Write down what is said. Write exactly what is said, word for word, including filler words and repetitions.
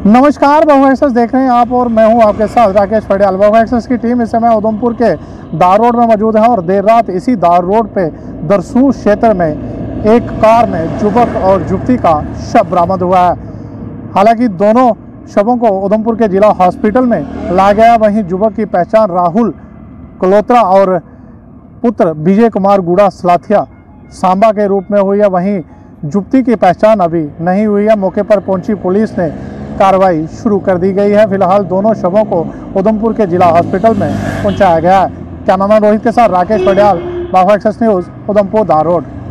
नमस्कार, बहु एक्सेस देख रहे हैं आप और मैं हूं आपके साथ राकेश पटियाल। बहु एक्सेस की टीम इस समय उधमपुर के दार रोड में मौजूद है और देर रात इसी दार रोड पे दरसूर क्षेत्र में एक कार में युवक और युवती का शव बरामद हुआ है। हालांकि दोनों शवों को उधमपुर के जिला हॉस्पिटल में लाया गया। वहीं युवक की पहचान राहुल कलोत्रा और पुत्र विजय कुमार गुड़ा सलाथिया सांबा के रूप में हुई है। वहीं युवती की पहचान अभी नहीं हुई है। मौके पर पहुंची पुलिस ने कार्रवाई शुरू कर दी गई है। फिलहाल दोनों शवों को उधमपुर के जिला हॉस्पिटल में पहुंचाया गया है। कैमरामैन रोहित के साथ राकेश पटियाल, बहु एक्सेस न्यूज़, उधमपुर दार रोड।